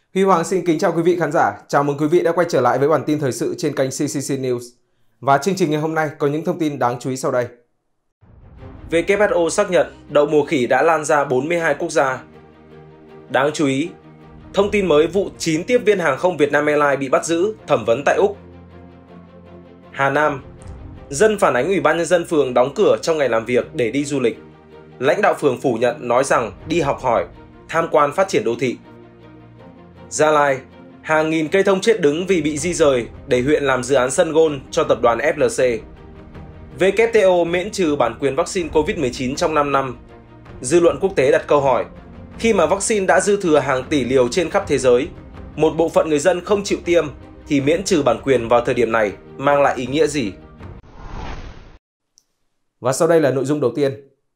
Huy Hoàng xin kính chào quý vị khán giả. Chào mừng quý vị đã quay trở lại với bản tin thời sự trên kênh CCC News. Và chương trình ngày hôm nay có những thông tin đáng chú ý sau đây. WHO xác nhận đậu mùa khỉ đã lan ra 42 quốc gia. Đáng chú ý, thông tin mới vụ 9 tiếp viên hàng không Vietnam Airlines bị bắt giữ, thẩm vấn tại Úc. Hà Nam, dân phản ánh Ủy ban Nhân dân phường đóng cửa trong ngày làm việc để đi du lịch. Lãnh đạo phường phủ nhận nói rằng đi học hỏi, tham quan phát triển đô thị. Gia Lai, hàng nghìn cây thông chết đứng vì bị di rời để huyện làm dự án sân golf cho tập đoàn FLC. WTO miễn trừ bản quyền vaccine COVID-19 trong 5 năm. Dư luận quốc tế đặt câu hỏi, khi mà vaccine đã dư thừa hàng tỷ liều trên khắp thế giới, một bộ phận người dân không chịu tiêm thì miễn trừ bản quyền vào thời điểm này mang lại ý nghĩa gì? Và sau đây là nội dung đầu tiên.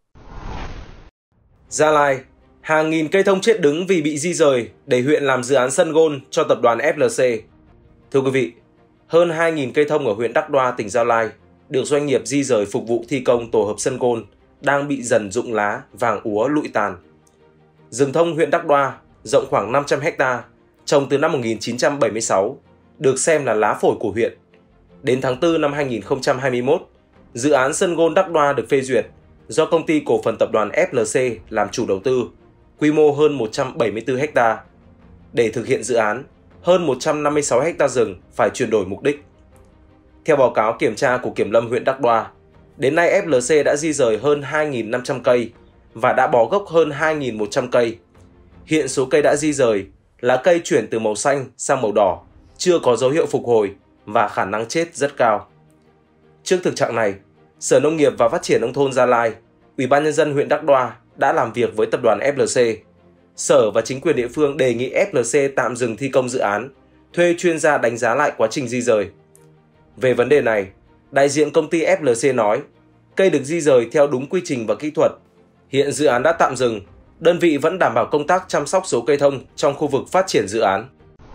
Gia Lai, hàng nghìn cây thông chết đứng vì bị di rời để huyện làm dự án sân golf cho tập đoàn FLC. Thưa quý vị, hơn 2.000 cây thông ở huyện Đắk Đoa, tỉnh Gia Lai được doanh nghiệp di rời phục vụ thi công tổ hợp sân golf đang bị dần rụng lá, vàng úa lụi tàn. Rừng thông huyện Đắk Đoa rộng khoảng 500 ha, trồng từ năm 1976, được xem là lá phổi của huyện. Đến tháng 4 năm 2021, dự án sân golf Đắk Đoa được phê duyệt do công ty cổ phần tập đoàn FLC làm chủ đầu tư, quy mô hơn 174 ha. Để thực hiện dự án, hơn 156 ha rừng phải chuyển đổi mục đích. Theo báo cáo kiểm tra của Kiểm lâm huyện Đắk Đoa, đến nay FLC đã di rời hơn 2.500 cây và đã bó gốc hơn 2.100 cây. Hiện số cây đã di rời là cây chuyển từ màu xanh sang màu đỏ, chưa có dấu hiệu phục hồi và khả năng chết rất cao. Trước thực trạng này, Sở Nông nghiệp và Phát triển Nông thôn Gia Lai, Ủy ban Nhân dân huyện Đắk Đoa đã làm việc với tập đoàn FLC. Sở và chính quyền địa phương đề nghị FLC tạm dừng thi công dự án, thuê chuyên gia đánh giá lại quá trình di rời. Về vấn đề này, đại diện công ty FLC nói, cây được di rời theo đúng quy trình và kỹ thuật. Hiện dự án đã tạm dừng, đơn vị vẫn đảm bảo công tác chăm sóc số cây thông trong khu vực phát triển dự án.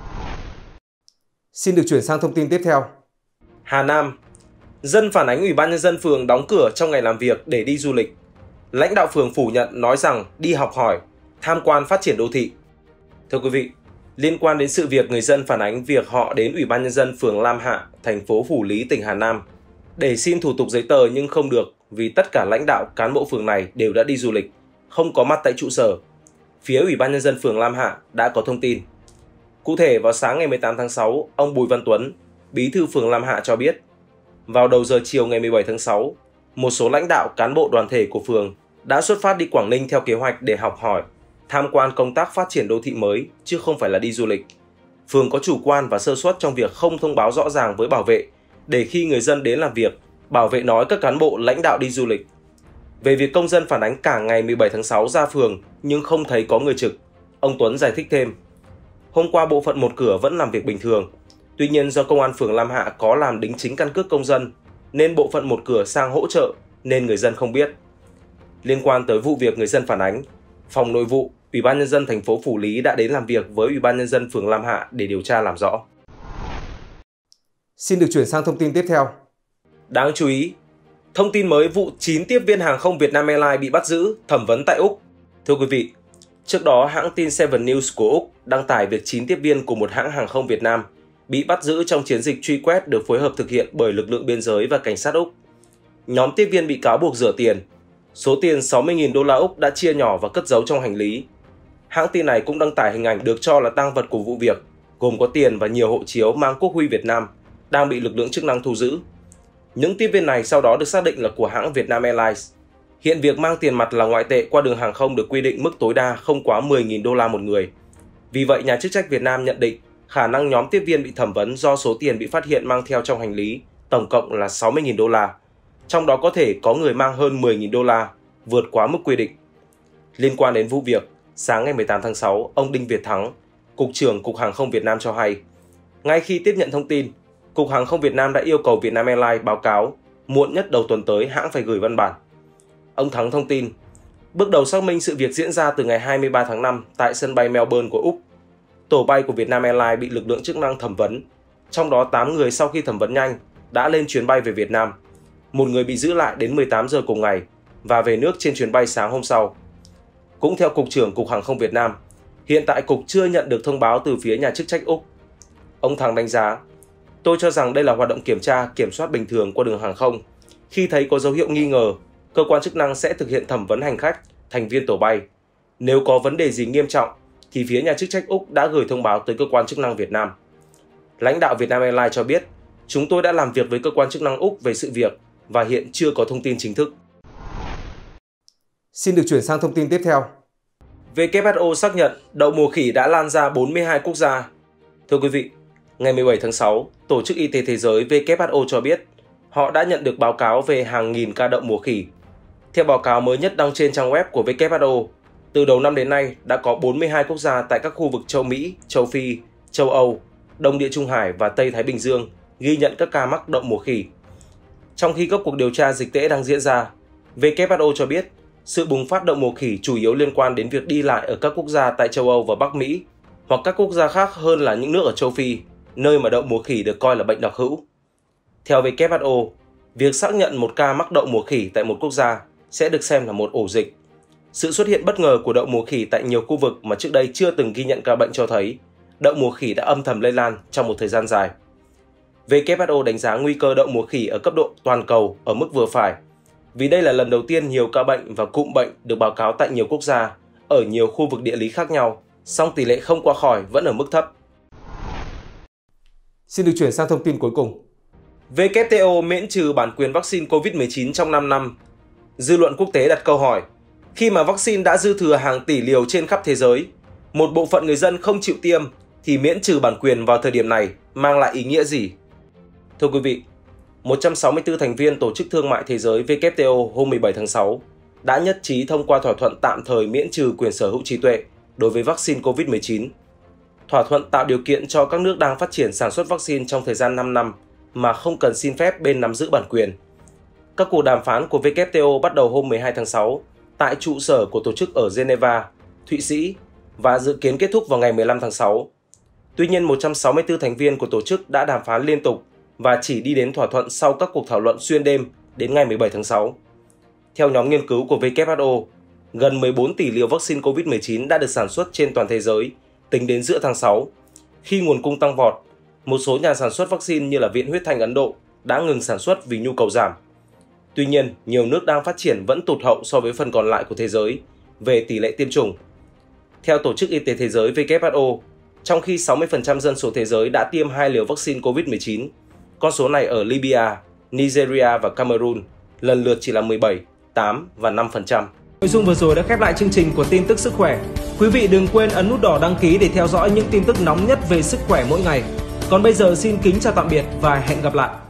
Xin được chuyển sang thông tin tiếp theo. Hà Nam, dân phản ánh Ủy ban Nhân dân phường đóng cửa trong ngày làm việc để đi du lịch. Lãnh đạo phường phủ nhận nói rằng đi học hỏi, tham quan phát triển đô thị. Thưa quý vị, liên quan đến sự việc người dân phản ánh việc họ đến Ủy ban Nhân dân phường Lam Hạ, thành phố Phủ Lý, tỉnh Hà Nam để xin thủ tục giấy tờ nhưng không được vì tất cả lãnh đạo cán bộ phường này đều đã đi du lịch, không có mặt tại trụ sở. Phía Ủy ban Nhân dân phường Lam Hạ đã có thông tin. Cụ thể, vào sáng ngày 18 tháng 6, ông Bùi Văn Tuấn, bí thư phường Lam Hạ cho biết, vào đầu giờ chiều ngày 17 tháng 6, một số lãnh đạo cán bộ đoàn thể của phường đã xuất phát đi Quảng Ninh theo kế hoạch để học hỏi, tham quan công tác phát triển đô thị mới chứ không phải là đi du lịch. Phường có chủ quan và sơ suất trong việc không thông báo rõ ràng với bảo vệ để khi người dân đến làm việc, bảo vệ nói các cán bộ lãnh đạo đi du lịch. Về việc công dân phản ánh cả ngày 17 tháng 6 ra phường nhưng không thấy có người trực, ông Tuấn giải thích thêm. Hôm qua bộ phận một cửa vẫn làm việc bình thường. Tuy nhiên do công an phường Lam Hạ có làm đính chính căn cước công dân nên bộ phận một cửa sang hỗ trợ nên người dân không biết. Liên quan tới vụ việc người dân phản ánh, Phòng Nội vụ, Ủy ban Nhân dân thành phố Phủ Lý đã đến làm việc với Ủy ban Nhân dân phường Lam Hạ để điều tra làm rõ. Xin được chuyển sang thông tin tiếp theo. Đáng chú ý, thông tin mới vụ 9 tiếp viên hàng không Vietnam Airlines bị bắt giữ, thẩm vấn tại Úc. Thưa quý vị, trước đó hãng tin Seven News của Úc đăng tải việc 9 tiếp viên của một hãng hàng không Việt Nam bị bắt giữ trong chiến dịch truy quét được phối hợp thực hiện bởi lực lượng biên giới và cảnh sát Úc. Nhóm tiếp viên bị cáo buộc rửa tiền. Số tiền 60.000 đô la Úc đã chia nhỏ và cất giấu trong hành lý. Hãng tin này cũng đăng tải hình ảnh được cho là tang vật của vụ việc, gồm có tiền và nhiều hộ chiếu mang quốc huy Việt Nam, đang bị lực lượng chức năng thu giữ. Những tiếp viên này sau đó được xác định là của hãng Vietnam Airlines. Hiện việc mang tiền mặt là ngoại tệ qua đường hàng không được quy định mức tối đa không quá 10.000 đô la một người. Vì vậy, nhà chức trách Việt Nam nhận định khả năng nhóm tiếp viên bị thẩm vấn do số tiền bị phát hiện mang theo trong hành lý tổng cộng là 60.000 đô la. Trong đó có thể có người mang hơn 10.000 đô la, vượt quá mức quy định. Liên quan đến vụ việc, sáng ngày 18 tháng 6, ông Đinh Việt Thắng, Cục trưởng Cục Hàng không Việt Nam cho hay, ngay khi tiếp nhận thông tin, Cục Hàng không Việt Nam đã yêu cầu Vietnam Airlines báo cáo, muộn nhất đầu tuần tới hãng phải gửi văn bản. Ông Thắng thông tin, bước đầu xác minh sự việc diễn ra từ ngày 23 tháng 5 tại sân bay Melbourne của Úc. Tổ bay của Vietnam Airlines bị lực lượng chức năng thẩm vấn, trong đó 8 người sau khi thẩm vấn nhanh đã lên chuyến bay về Việt Nam. Một người bị giữ lại đến 18 giờ cùng ngày và về nước trên chuyến bay sáng hôm sau. Cũng theo Cục trưởng Cục Hàng không Việt Nam, Hiện tại Cục chưa nhận được thông báo từ phía nhà chức trách Úc. Ông Thắng đánh giá, tôi cho rằng đây là hoạt động kiểm tra, kiểm soát bình thường qua đường hàng không. Khi thấy có dấu hiệu nghi ngờ, cơ quan chức năng sẽ thực hiện thẩm vấn hành khách, thành viên tổ bay. Nếu có vấn đề gì nghiêm trọng, thì phía nhà chức trách Úc đã gửi thông báo tới cơ quan chức năng Việt Nam. Lãnh đạo Vietnam Airlines cho biết, chúng tôi đã làm việc với cơ quan chức năng Úc về sự việc và hiện chưa có thông tin chính thức. Xin được chuyển sang thông tin tiếp theo. WHO xác nhận đậu mùa khỉ đã lan ra 42 quốc gia. Thưa quý vị, ngày 17 tháng 6, Tổ chức Y tế Thế giới WHO cho biết họ đã nhận được báo cáo về hàng nghìn ca đậu mùa khỉ. Theo báo cáo mới nhất đăng trên trang web của WHO, từ đầu năm đến nay đã có 42 quốc gia tại các khu vực châu Mỹ, châu Phi, châu Âu, Đông Địa Trung Hải và Tây Thái Bình Dương ghi nhận các ca mắc đậu mùa khỉ. Trong khi các cuộc điều tra dịch tễ đang diễn ra, WHO cho biết sự bùng phát đậu mùa khỉ chủ yếu liên quan đến việc đi lại ở các quốc gia tại châu Âu và Bắc Mỹ, hoặc các quốc gia khác hơn là những nước ở châu Phi, nơi mà đậu mùa khỉ được coi là bệnh đặc hữu. Theo WHO, việc xác nhận một ca mắc đậu mùa khỉ tại một quốc gia sẽ được xem là một ổ dịch. Sự xuất hiện bất ngờ của đậu mùa khỉ tại nhiều khu vực mà trước đây chưa từng ghi nhận ca bệnh cho thấy đậu mùa khỉ đã âm thầm lây lan trong một thời gian dài. WHO đánh giá nguy cơ đậu mùa khỉ ở cấp độ toàn cầu ở mức vừa phải, vì đây là lần đầu tiên nhiều ca bệnh và cụm bệnh được báo cáo tại nhiều quốc gia, ở nhiều khu vực địa lý khác nhau, song tỷ lệ không qua khỏi vẫn ở mức thấp. Xin được chuyển sang thông tin cuối cùng. WTO miễn trừ bản quyền vaccine COVID-19 trong 5 năm. Dư luận quốc tế đặt câu hỏi, khi mà vaccine đã dư thừa hàng tỷ liều trên khắp thế giới, một bộ phận người dân không chịu tiêm thì miễn trừ bản quyền vào thời điểm này mang lại ý nghĩa gì? Thưa quý vị, 164 thành viên Tổ chức Thương mại Thế giới WTO hôm 17 tháng 6 đã nhất trí thông qua thỏa thuận tạm thời miễn trừ quyền sở hữu trí tuệ đối với vaccine COVID-19. Thỏa thuận tạo điều kiện cho các nước đang phát triển sản xuất vaccine trong thời gian 5 năm mà không cần xin phép bên nắm giữ bản quyền. Các cuộc đàm phán của WTO bắt đầu hôm 12 tháng 6 tại trụ sở của tổ chức ở Geneva, Thụy Sĩ và dự kiến kết thúc vào ngày 15 tháng 6. Tuy nhiên, 164 thành viên của tổ chức đã đàm phán liên tục và chỉ đi đến thỏa thuận sau các cuộc thảo luận xuyên đêm đến ngày 17 tháng 6. Theo nhóm nghiên cứu của WHO, gần 14 tỷ liều vaccine COVID-19 đã được sản xuất trên toàn thế giới tính đến giữa tháng 6. Khi nguồn cung tăng vọt, một số nhà sản xuất vaccine như là Viện Huyết Thanh Ấn Độ đã ngừng sản xuất vì nhu cầu giảm. Tuy nhiên, nhiều nước đang phát triển vẫn tụt hậu so với phần còn lại của thế giới về tỷ lệ tiêm chủng. Theo Tổ chức Y tế Thế giới WHO, trong khi 60% dân số thế giới đã tiêm 2 liều vaccine COVID-19, con số này ở Libya, Nigeria và Cameroon lần lượt chỉ là 17, 8 và 5%. Nội dung vừa rồi đã khép lại chương trình của tin tức sức khỏe. Quý vị đừng quên ấn nút đỏ đăng ký để theo dõi những tin tức nóng nhất về sức khỏe mỗi ngày. Còn bây giờ xin kính chào tạm biệt và hẹn gặp lại.